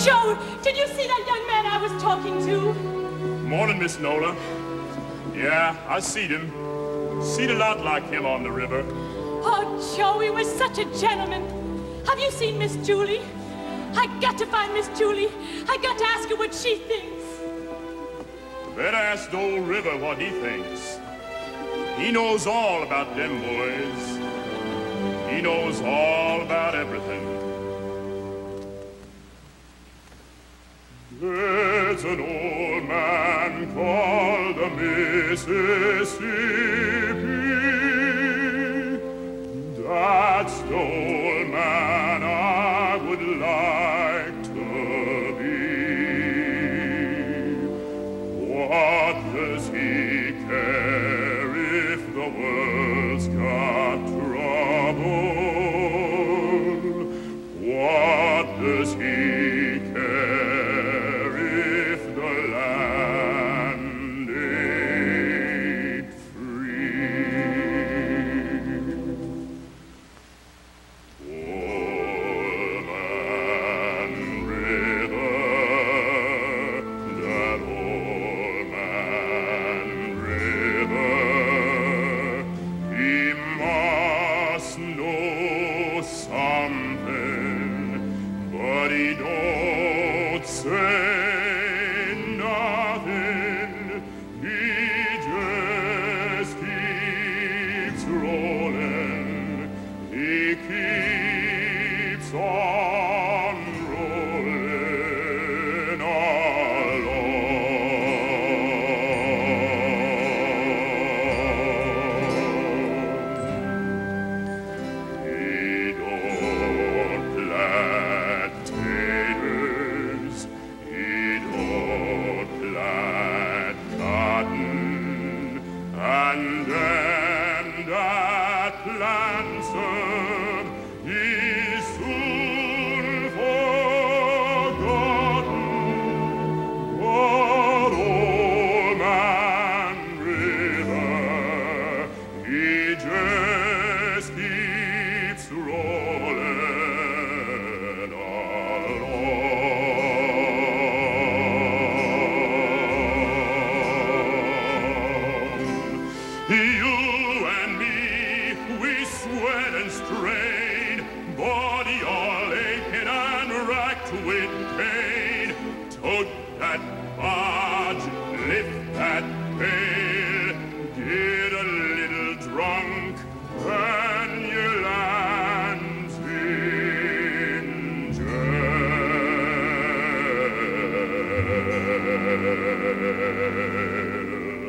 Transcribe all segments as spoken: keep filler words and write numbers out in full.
Joe, did you see that young man I was talking to? Morning, Miss Nola. Yeah, I seen him. Seen a lot like him on the river. Oh, Joe, he was such a gentleman. Have you seen Miss Julie? I got to find Miss Julie. I got to ask her what she thinks. Better ask the old river what he thinks. He knows all about them boys. He knows all about everything. There's an old man called the Mississippi. That's the old man I would like to be. What does he care if the world's got trouble? What does he care if the land ain't free? Old Man River, that old man River, he must know something, but he don't say nothing. He just keeps rolling. He keeps on rolling along. He don't plant taters. He don't plant cotton. And then that plants 'em, he's soon forgotten. But old man River, he just keeps rolling along. You and me, we sweat and strain, body all aching and racked with pain. Tug that barge, lift that pail, get a little drunk, and you land in jail.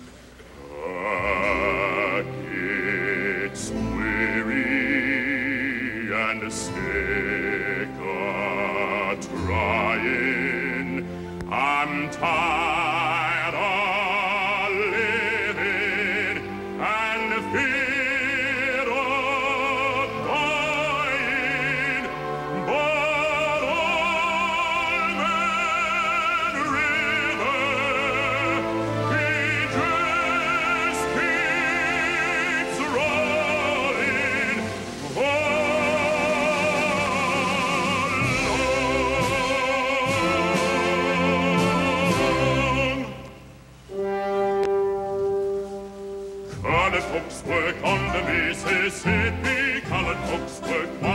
I get weary and sick of trying. I'm tired of living and fear of dying. But old man River, he just keeps rolling along. Colored folks work on the Mississippi. Colored folks work on